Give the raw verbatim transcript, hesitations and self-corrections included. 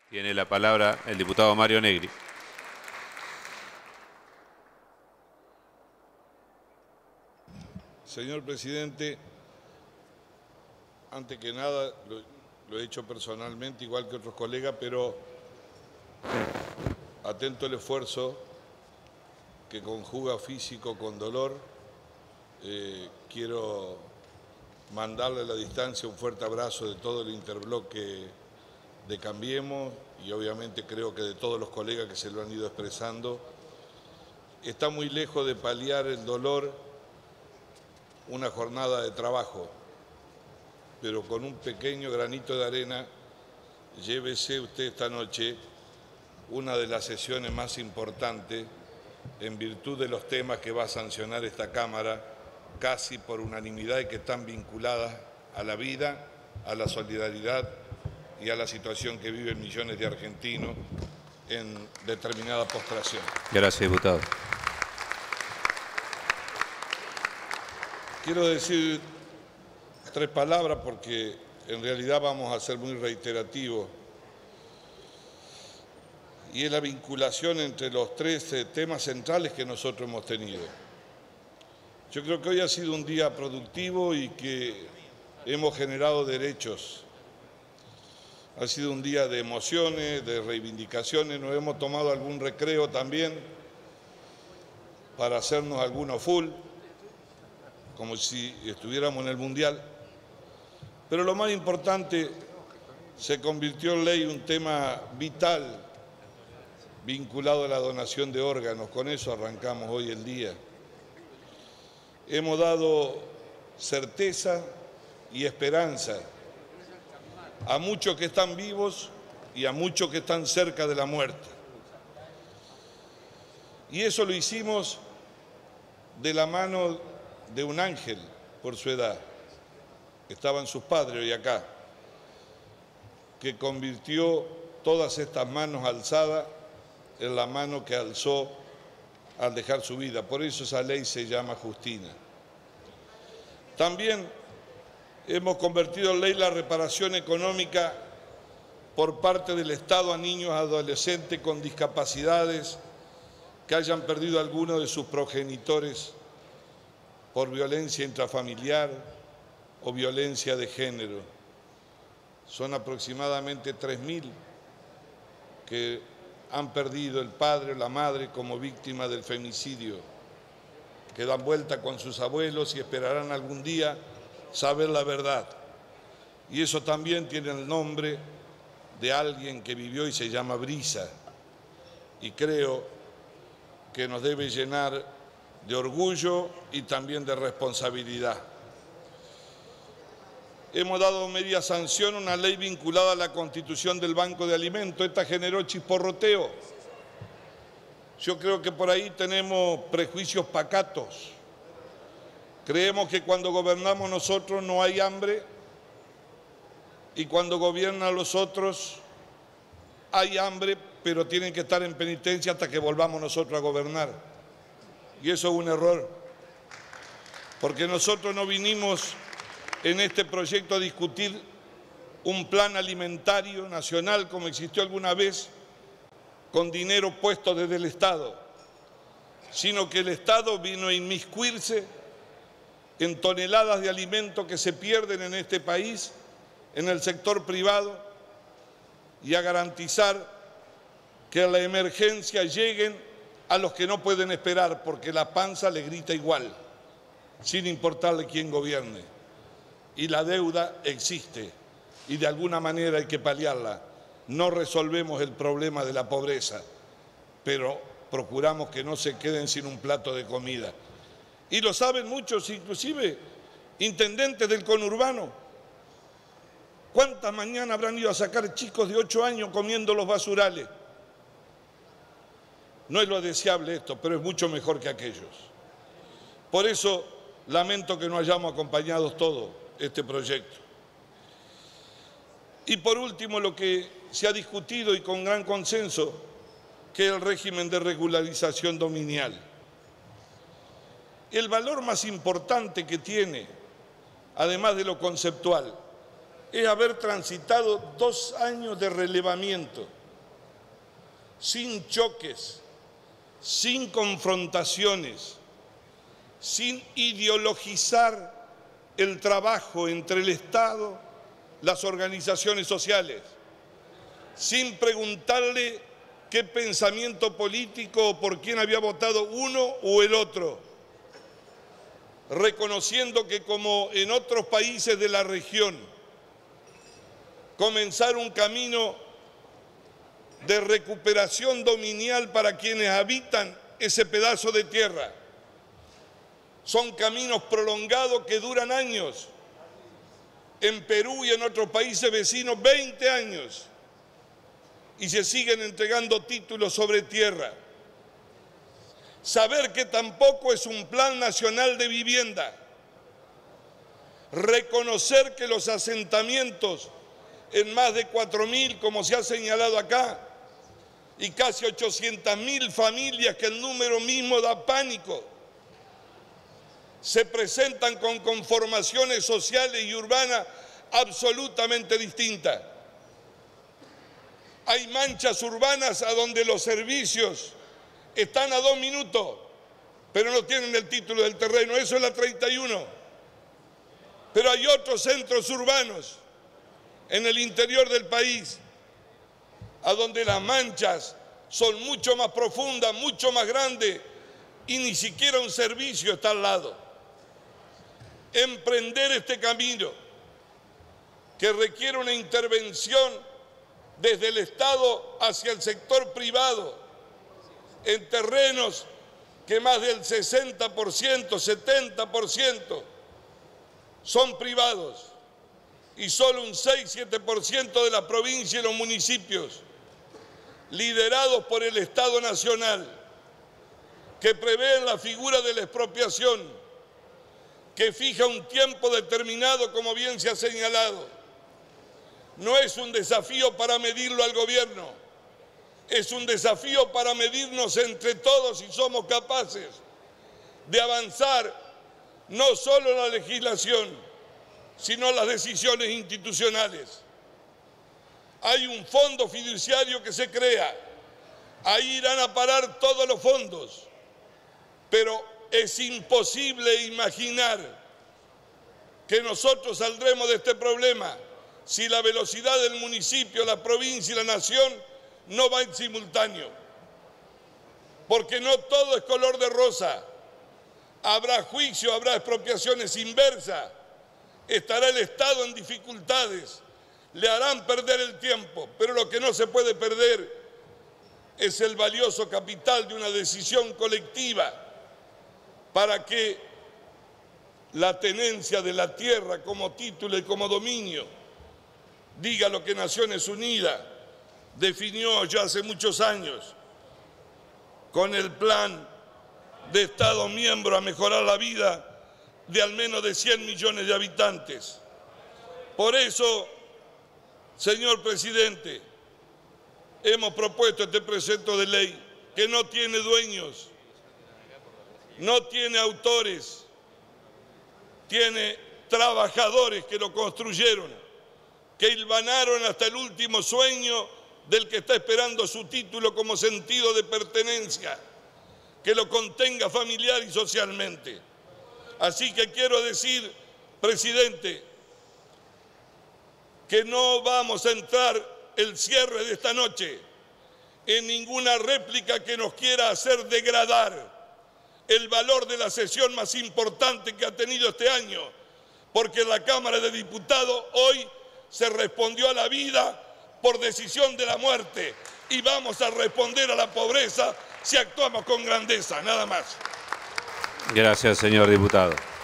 Tiene la palabra el diputado Mario Negri. Señor presidente, antes que nada, lo, lo he hecho personalmente, igual que otros colegas, pero atento al esfuerzo que conjuga físico con dolor, eh, quiero mandarle a la distancia un fuerte abrazo de todo el interbloque de Cambiemos y obviamente creo que de todos los colegas que se lo han ido expresando. Está muy lejos de paliar el dolor una jornada de trabajo, pero con un pequeño granito de arena, llévese usted esta noche una de las sesiones más importantes en virtud de los temas que va a sancionar esta Cámara, casi por unanimidad y que están vinculadas a la vida, a la solidaridad y a la situación que viven millones de argentinos en determinada postración. Gracias, diputado. Quiero decir tres palabras porque en realidad vamos a ser muy reiterativos. Y es la vinculación entre los tres temas centrales que nosotros hemos tenido. Yo creo que hoy ha sido un día productivo y que hemos generado derechos. Ha sido un día de emociones, de reivindicaciones, nos hemos tomado algún recreo también para hacernos algunos full, como si estuviéramos en el Mundial. Pero lo más importante, se convirtió en ley un tema vital vinculado a la donación de órganos. Con eso arrancamos hoy el día. Hemos dado certeza y esperanza a muchos que están vivos y a muchos que están cerca de la muerte. Y eso lo hicimos de la mano de un ángel por su edad. Estaban sus padres hoy acá, que convirtió todas estas manos alzadas en la mano que alzó al dejar su vida. Por eso esa ley se llama Justina. También hemos convertido en ley la reparación económica por parte del Estado a niños y adolescentes con discapacidades que hayan perdido alguno de sus progenitores por violencia intrafamiliar o violencia de género. Son aproximadamente tres mil que han perdido el padre o la madre como víctima del femicidio, que dan vuelta con sus abuelos y esperarán algún día saber la verdad. Y eso también tiene el nombre de alguien que vivió y se llama Brisa. Y creo que nos debe llenar de orgullo y también de responsabilidad. Hemos dado media sanción a una ley vinculada a la constitución del Banco de Alimentos. Esta generó chisporroteo. Yo creo que por ahí tenemos prejuicios pacatos. Creemos que cuando gobernamos nosotros no hay hambre y cuando gobiernan los otros hay hambre, pero tienen que estar en penitencia hasta que volvamos nosotros a gobernar. Y eso es un error, porque nosotros no vinimos en este proyecto a discutir un plan alimentario nacional como existió alguna vez con dinero puesto desde el Estado, sino que el Estado vino a inmiscuirse en toneladas de alimentos que se pierden en este país, en el sector privado, y a garantizar que a la emergencia lleguen a los que no pueden esperar, porque la panza le grita igual, sin importarle quién gobierne. Y la deuda existe y de alguna manera hay que paliarla. No resolvemos el problema de la pobreza, pero procuramos que no se queden sin un plato de comida. Y lo saben muchos, inclusive intendentes del conurbano. ¿Cuántas mañanas habrán ido a sacar chicos de ocho años comiendo los basurales? No es lo deseable esto, pero es mucho mejor que aquellos. Por eso lamento que no hayamos acompañado todos este proyecto. Y por último, lo que se ha discutido y con gran consenso, que es el régimen de regularización dominial. El valor más importante que tiene, además de lo conceptual, es haber transitado dos años de relevamiento sin choques, sin confrontaciones, sin ideologizar el trabajo entre el Estado, las organizaciones sociales, sin preguntarle qué pensamiento político o por quién había votado uno o el otro, reconociendo que como en otros países de la región, comenzar un camino de recuperación dominial para quienes habitan ese pedazo de tierra. Son caminos prolongados que duran años. En Perú y en otros países vecinos, veinte años. Y se siguen entregando títulos sobre tierra. Saber que tampoco es un plan nacional de vivienda. Reconocer que los asentamientos en más de cuatro mil, como se ha señalado acá, y casi ochocientas mil familias, que el número mismo da pánico, se presentan con conformaciones sociales y urbanas absolutamente distintas. Hay manchas urbanas a donde los servicios están a dos minutos, pero no tienen el título del terreno, eso es la treinta y uno. Pero hay otros centros urbanos en el interior del país, a donde las manchas son mucho más profundas, mucho más grandes, y ni siquiera un servicio está al lado. Emprender este camino, que requiere una intervención desde el Estado hacia el sector privado, en terrenos que más del sesenta por ciento, setenta por ciento son privados, y solo un seis, siete por ciento de la provincia y los municipios, liderados por el Estado Nacional, que prevén la figura de la expropiación, que fija un tiempo determinado, como bien se ha señalado. No es un desafío para medirlo al gobierno, es un desafío para medirnos entre todos si somos capaces de avanzar no solo en la legislación, sino en las decisiones institucionales. Hay un fondo fiduciario que se crea, ahí irán a parar todos los fondos, pero es imposible imaginar que nosotros saldremos de este problema si la velocidad del municipio, la provincia y la nación no va en simultáneo. Porque no todo es color de rosa. Habrá juicio, habrá expropiaciones inversas, estará el Estado en dificultades, le harán perder el tiempo, pero lo que no se puede perder es el valioso capital de una decisión colectiva para que la tenencia de la tierra como título y como dominio diga lo que Naciones Unidas definió ya hace muchos años con el plan de Estados miembros a mejorar la vida de al menos de cien millones de habitantes. Por eso, señor presidente, hemos propuesto este proyecto de ley que no tiene dueños, no tiene autores, tiene trabajadores que lo construyeron, que hilvanaron hasta el último sueño del que está esperando su título como sentido de pertenencia, que lo contenga familiar y socialmente. Así que quiero decir, presidente, que no vamos a entrar el cierre de esta noche en ninguna réplica que nos quiera hacer degradar el valor de la sesión más importante que ha tenido este año, porque la Cámara de Diputados hoy se respondió a la vida por decisión de la muerte, y vamos a responder a la pobreza si actuamos con grandeza, nada más. Gracias, señor diputado.